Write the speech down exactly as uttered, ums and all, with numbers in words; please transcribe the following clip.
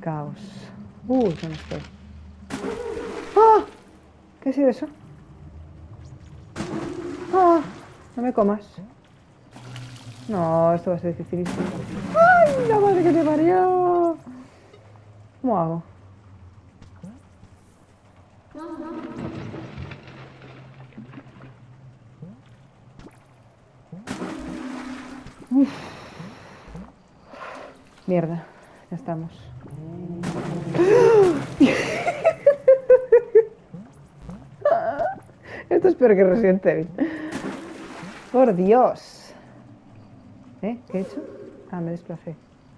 caos. Uy, ¿dónde estoy? ¡Ah! ¿Qué ha sido eso? ¡Ah! No me comas. No, esto va a ser dificilísimo. ¡Ay, la madre que te parió! ¿Cómo hago? Uf. Mierda, ya estamos. Esto es peor que Resident Evil. Por Dios. ¿Eh? ¿Qué he hecho? Ah, me desplacé.